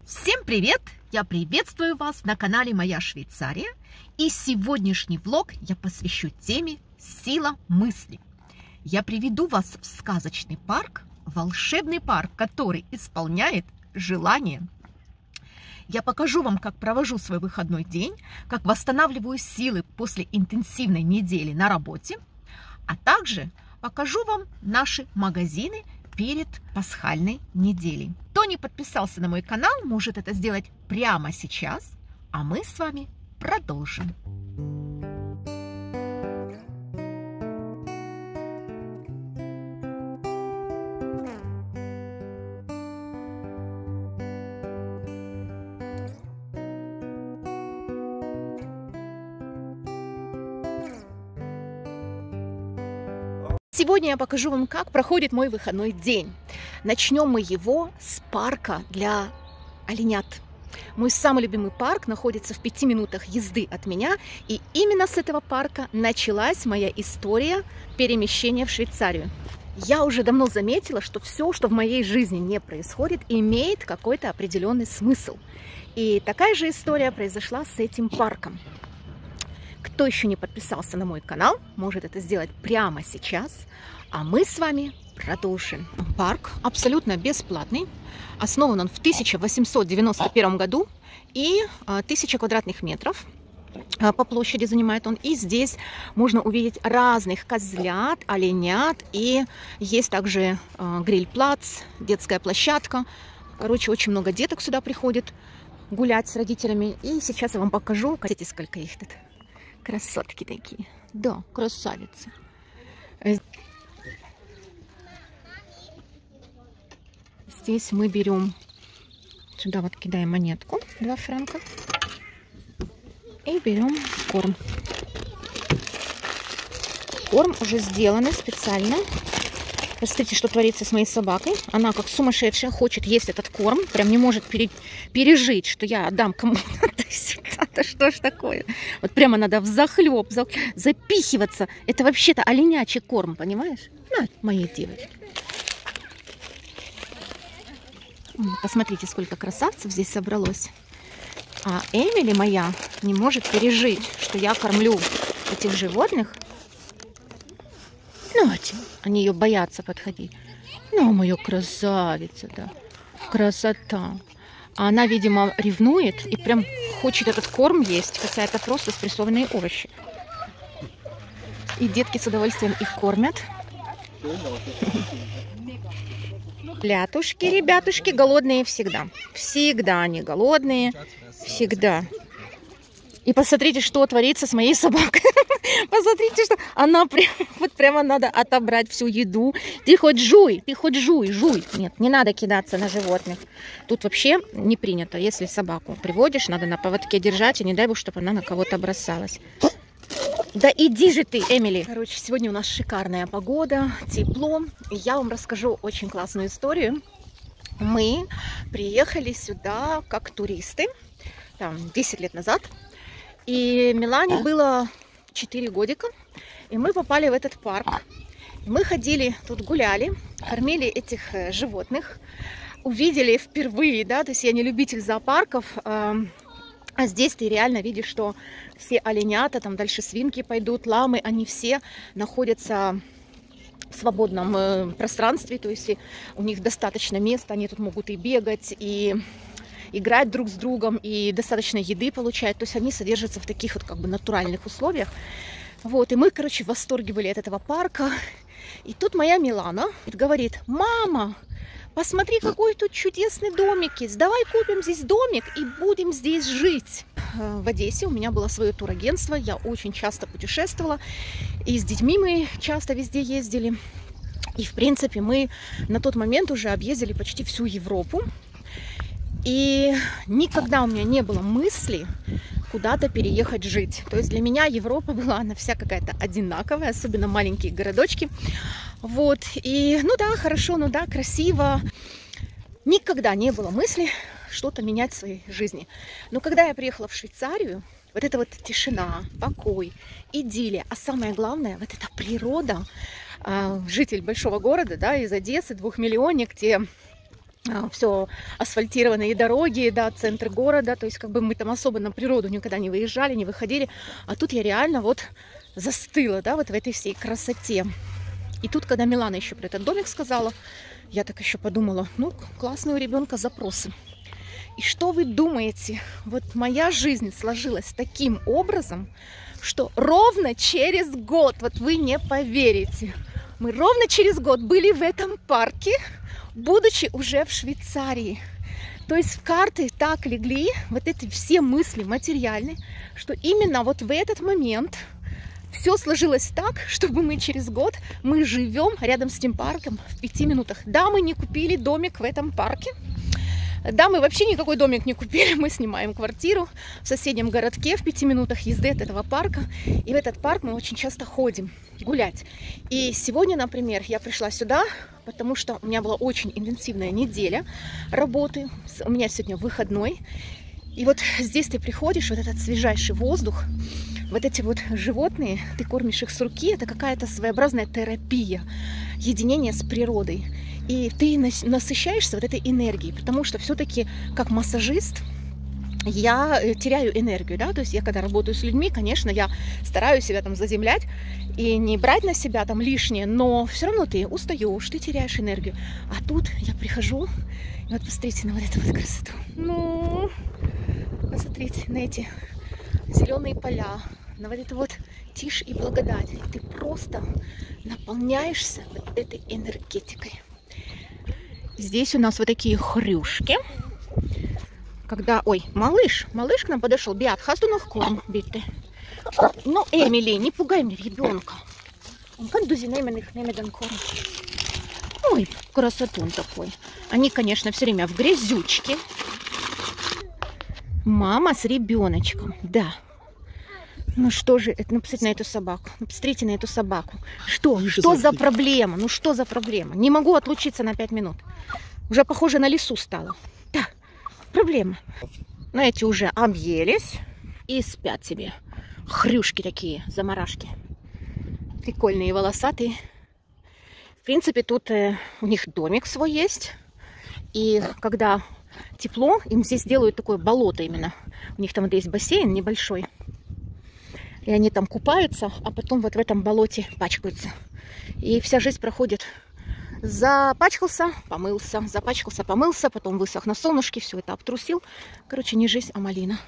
Всем привет! Я приветствую вас на канале Моя Швейцария. И сегодняшний влог я посвящу теме «Сила мысли». Я приведу вас в сказочный парк, волшебный парк, который исполняет желания. Я покажу вам, как провожу свой выходной день, как восстанавливаю силы после интенсивной недели на работе, а также покажу вам наши магазины перед пасхальной неделей. Кто не подписался на мой канал, может это сделать прямо сейчас, а мы с вами продолжим. Сегодня я покажу вам, как проходит мой выходной день. Начнем мы его с парка для оленят. Мой самый любимый парк находится в 5 минутах езды от меня. И именно с этого парка началась моя история перемещения в Швейцарию. Я уже давно заметила, что все, что в моей жизни не происходит, имеет какой-то определенный смысл. И такая же история произошла с этим парком. Кто еще не подписался на мой канал, может это сделать прямо сейчас, а мы с вами продолжим. Парк абсолютно бесплатный, основан он в 1891 году и 1000 квадратных метров по площади занимает он. И здесь можно увидеть разных козлят, оленят, и есть также гриль-плац, детская площадка. Короче, очень много деток сюда приходит гулять с родителями. И сейчас я вам покажу, смотрите, сколько их тут. Красотки такие. Да, красавицы. Здесь мы берем, сюда вот кидаем монетку, 2 франка. И берем корм. Корм уже сделанный специально. Посмотрите, что творится с моей собакой. Она как сумасшедшая хочет есть этот корм. Прям не может пережить, что я отдам кому-то. Да что ж такое? Вот прямо надо взахлеб запихиваться. Это вообще-то оленячий корм, понимаешь? На, моей девочки. Посмотрите, сколько красавцев здесь собралось. А Эмили моя не может пережить, что я кормлю этих животных. Ну, они ее боятся подходить. Ну, моя красавица, да. Красота. А она, видимо, ревнует и прям хочет этот корм есть, хотя это просто спрессованные овощи. И детки с удовольствием их кормят. Лятушки, ребятушки, голодные всегда. Всегда они голодные. Всегда. И посмотрите, что творится с моей собакой. Посмотрите, что она вот прямо надо отобрать всю еду. Ты хоть жуй. Нет, не надо кидаться на животных. Тут вообще не принято. Если собаку приводишь, надо на поводке держать, и не дай бог, чтобы она на кого-то бросалась. Да иди же ты, Эмили. Короче, сегодня у нас шикарная погода, тепло. И я вам расскажу очень классную историю. Мы приехали сюда как туристы, там, 10 лет назад. И Милане было 4 годика, и мы попали в этот парк. Мы ходили, тут гуляли, кормили этих животных, увидели впервые, да, то есть я не любитель зоопарков, а здесь ты реально видишь, что все оленята, там дальше свинки пойдут, ламы, они все находятся в свободном пространстве, то есть у них достаточно места, они тут могут и бегать, и играть друг с другом, и достаточно еды получать. То есть они содержатся в таких вот как бы натуральных условиях. Вот, и мы, короче, в восторге были от этого парка. И тут моя Милана говорит: мама, посмотри, какой тут чудесный домик есть. Давай купим здесь домик и будем здесь жить. В Одессе у меня было свое турагентство. Я очень часто путешествовала. И с детьми мы часто везде ездили. И, в принципе, мы на тот момент уже объездили почти всю Европу. И никогда у меня не было мысли куда-то переехать жить. То есть для меня Европа была, она вся какая-то одинаковая, особенно маленькие городочки. Вот, и ну да, хорошо, ну да, красиво. Никогда не было мысли что-то менять в своей жизни. Но когда я приехала в Швейцарию, вот эта вот тишина, покой, идиллия, а самое главное, вот эта природа, житель большого города, да, из Одессы, 2-миллионник, где все асфальтированные дороги, да, центр города, то есть как бы мы там особо на природу никогда не выезжали, не выходили, а тут я реально вот застыла, да, вот в этой всей красоте. И тут, когда Милана еще про этот домик сказала, я так еще подумала, ну, классные у ребенка запросы. И что вы думаете, вот моя жизнь сложилась таким образом, что ровно через год, вот вы не поверите, мы ровно через год были в этом парке, будучи уже в Швейцарии. То есть в карты так легли вот эти все мысли материальные, что именно вот в этот момент все сложилось так, чтобы мы через год, мы живем рядом с этим парком в 5 минутах. Да, мы не купили домик в этом парке. Да, мы вообще никакой домик не купили, мы снимаем квартиру в соседнем городке в 5 минутах езды от этого парка. И в этот парк мы очень часто ходим гулять. И сегодня, например, я пришла сюда, потому что у меня была очень интенсивная неделя работы. У меня сегодня выходной. И вот здесь ты приходишь, вот этот свежайший воздух, вот эти вот животные, ты кормишь их с руки, это какая-то своеобразная терапия, единение с природой. И ты насыщаешься вот этой энергией, потому что все-таки как массажист я теряю энергию, да, то есть я когда работаю с людьми, конечно, я стараюсь себя там заземлять и не брать на себя там лишнее, но все равно ты устаешь, ты теряешь энергию. А тут я прихожу, и вот посмотрите на вот эту вот красоту. Ну, посмотрите на эти зеленые поля, на вот это вот тишь и благодать. И ты просто наполняешься вот этой энергетикой. Здесь у нас вот такие хрюшки. Когда, ой, малыш к нам подошел. Биат, hast du noch Korn, bitte? Ну, Эмили, не пугай мне ребенка. Он kann du sie nehmen, ich nehme den Korn. Ой, красотун такой. Они, конечно, все время в грязючке. Мама с ребеночком, да. Ну что же, это, ну посмотрите на эту собаку. Ну посмотрите на эту собаку. Что за проблема? Ну что за проблема? Не могу отлучиться на 5 минут. Уже похоже на лису стало. Да, проблема. Но эти уже объелись и спят себе. Хрюшки такие, заморашки. Прикольные, волосатые. В принципе, тут у них домик свой есть. И когда тепло, им здесь делают такое болото именно. У них там вот есть бассейн небольшой. И они там купаются, а потом вот в этом болоте пачкаются. И вся жизнь проходит. Запачкался, помылся, запачкался, помылся, потом высох на солнышке, все это обтрусил. Короче, не жизнь, а малина.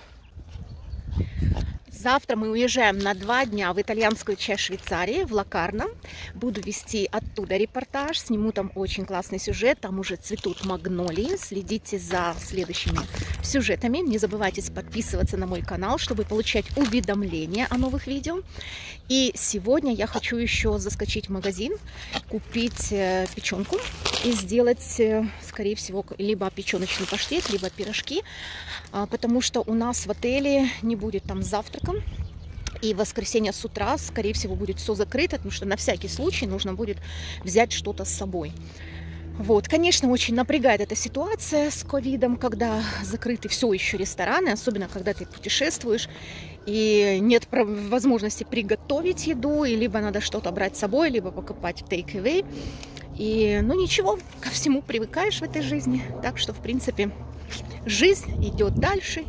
Завтра мы уезжаем на 2 дня в итальянскую часть Швейцарии, в Локарно. Буду вести оттуда репортаж, сниму там очень классный сюжет. Там уже цветут магнолии. Следите за следующими сюжетами. Не забывайте подписываться на мой канал, чтобы получать уведомления о новых видео. И сегодня я хочу еще заскочить в магазин, купить печенку и сделать, скорее всего, либо печеночный паштет, либо пирожки. Потому что у нас в отеле не будет там завтрака. И в воскресенье с утра, скорее всего, будет все закрыто, потому что на всякий случай нужно будет взять что-то с собой. Вот, конечно, очень напрягает эта ситуация с ковидом, когда закрыты все еще рестораны, особенно когда ты путешествуешь и нет возможности приготовить еду, и либо надо что-то брать с собой, либо покупать в take-away. И, ну ничего, ко всему привыкаешь в этой жизни, так что, в принципе, жизнь идет дальше.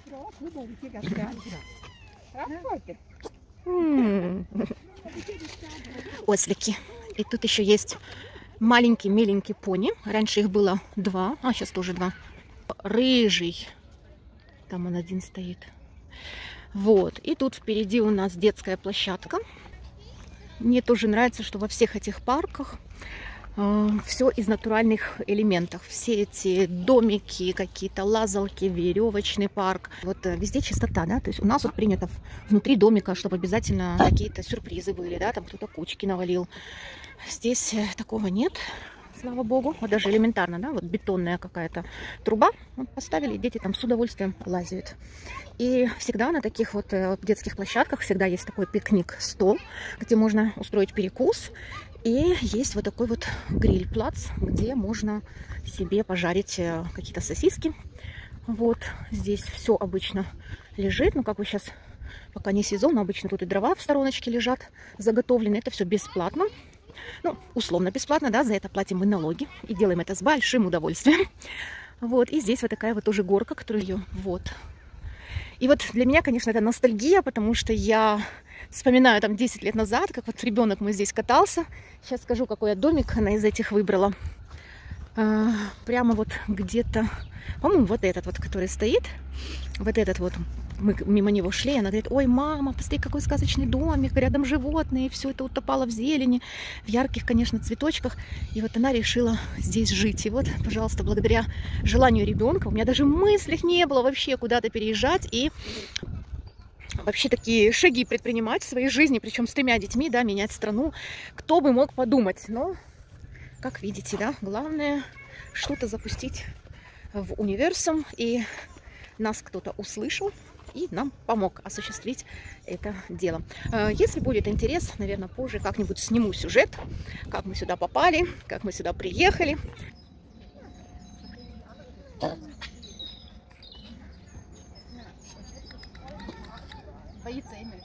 Ослики. И тут еще есть маленький миленький пони. Раньше их было 2, а сейчас тоже 2. Рыжий. Там он один стоит. Вот. И тут впереди у нас детская площадка. Мне тоже нравится, что во всех этих парках все из натуральных элементов. Все эти домики, какие-то лазалки, веревочный парк. Вот везде чистота, да, то есть у нас вот принято внутри домика, чтобы обязательно какие-то сюрпризы были, да, там кто-то кучки навалил. Здесь такого нет, слава богу. Вот даже элементарно, да, вот бетонная какая-то труба вот поставили, дети там с удовольствием лазят. И всегда на таких вот детских площадках всегда есть такой пикник-стол, где можно устроить перекус. И есть вот такой вот гриль-плац, где можно себе пожарить какие-то сосиски. Вот здесь все обычно лежит. Ну, как вы сейчас, пока не сезон, обычно тут и дрова в стороночке лежат заготовлены. Это все бесплатно. Ну, условно бесплатно, да, за это платим мы налоги. И делаем это с большим удовольствием. Вот, и здесь вот такая вот уже горка, которую ее, вот. И вот для меня, конечно, это ностальгия, потому что я вспоминаю там 10 лет назад, как вот ребенок мой здесь катался. Сейчас скажу, какой я домик она из этих выбрала. Прямо вот где-то, по-моему, вот этот вот, который стоит, вот этот вот, мы мимо него шли, она говорит: ой, мама, посмотри, какой сказочный домик, рядом животные, все это утопало в зелени, в ярких, конечно, цветочках. И вот она решила здесь жить. И вот, пожалуйста, благодаря желанию ребенка, у меня даже в мыслях не было вообще куда-то переезжать и вообще такие шаги предпринимать в своей жизни, причем с 3 детьми, да, менять страну. Кто бы мог подумать, но, как видите, да, главное что-то запустить в универсум, и нас кто-то услышал и нам помог осуществить это дело. Если будет интерес, наверное, позже как-нибудь сниму сюжет, как мы сюда попали, как мы сюда приехали. Боится Эмили.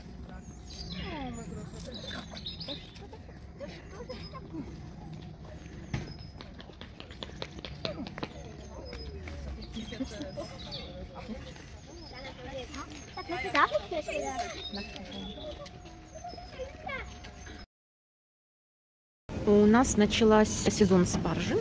У нас начался сезон спаржи.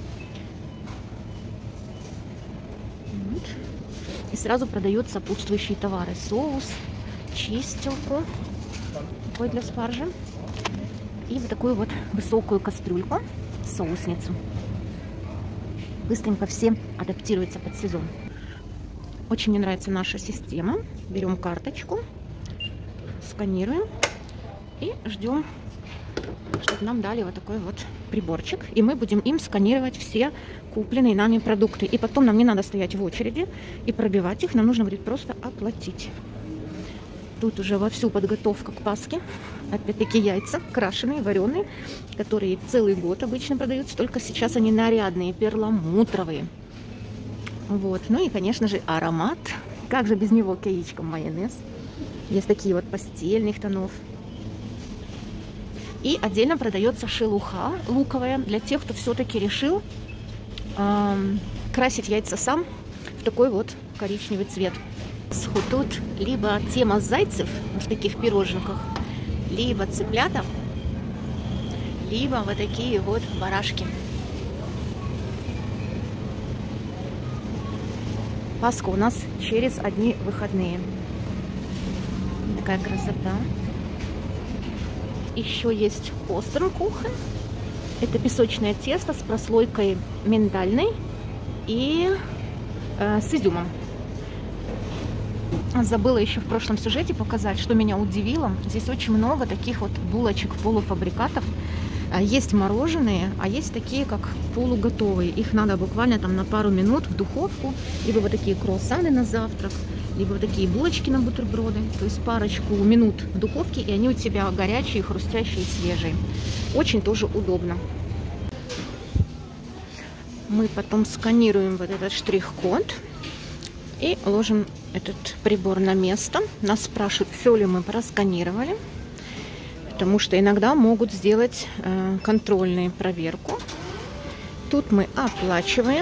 Вот. И сразу продают сопутствующие товары. Соус, чистилку такой для спаржи. И вот такую вот высокую кастрюльку, соусницу. Быстренько все адаптируются под сезон. Очень мне нравится наша система. Берем карточку, сканируем и ждем, чтобы нам дали вот такой вот приборчик. И мы будем им сканировать все купленные нами продукты. И потом нам не надо стоять в очереди и пробивать их. Нам нужно будет просто оплатить. Тут уже вовсю подготовка к Пасхе. Опять-таки яйца крашеные, вареные, которые целый год обычно продаются. Только сейчас они нарядные, перламутровые. Вот. Ну и, конечно же, аромат. Как же без него, к яичкам майонез. Есть такие вот постельных тонов. И отдельно продается шелуха луковая для тех, кто все-таки решил красить яйца сам в такой вот коричневый цвет. Тут либо тема зайцев в таких пироженках, либо цыплята, либо вот такие вот барашки. Пасха у нас через одни выходные. Такая красота. Еще есть остернкухен. Это песочное тесто с прослойкой миндальной и с изюмом. Забыла еще в прошлом сюжете показать, что меня удивило. Здесь очень много таких вот булочек, полуфабрикатов. Есть мороженые, а есть такие, как полуготовые. Их надо буквально там на пару минут в духовку. Либо вот такие круассаны на завтрак, либо вот такие булочки на бутерброды. То есть парочку минут в духовке, и они у тебя горячие, хрустящие, свежие. Очень тоже удобно. Мы потом сканируем вот этот штрих-код и ложим этот прибор на место. Нас спрашивают, все ли мы просканировали. Потому что иногда могут сделать контрольную проверку. Тут мы оплачиваем.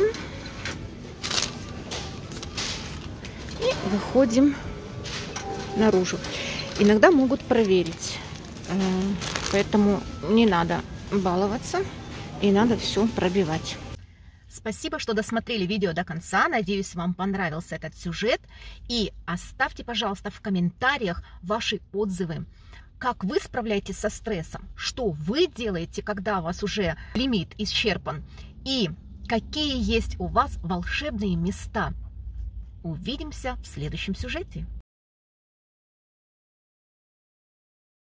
И выходим наружу. Иногда могут проверить. Поэтому не надо баловаться. И надо все пробивать. Спасибо, что досмотрели видео до конца. Надеюсь, вам понравился этот сюжет. И оставьте, пожалуйста, в комментариях ваши отзывы. Как вы справляетесь со стрессом? Что вы делаете, когда у вас уже лимит исчерпан? И какие есть у вас волшебные места? Увидимся в следующем сюжете.